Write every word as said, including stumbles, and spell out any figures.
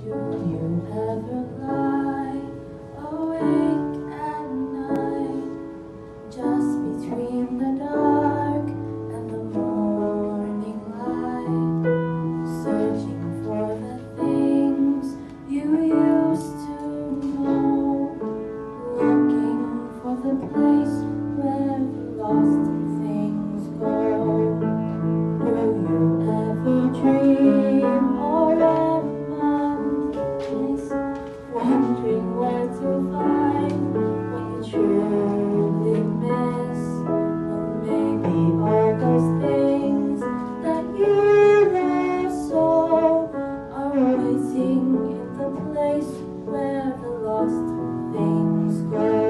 you ever lie awake at night, just between the dark and the morning light, searching for the things you used to know, looking for the place where the lost things go? Do you ever dream or reminisce, wondering where to find what you truly miss? Or maybe all those things that you love so are waiting in the place where the lost things go.